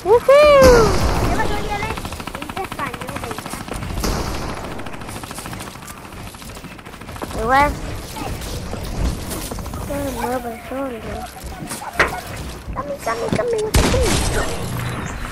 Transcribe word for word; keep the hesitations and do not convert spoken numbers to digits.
¡Woohoo! Yo me voy a leer en español, Igual. No me muevo solo. Cami, cami, cami, cami.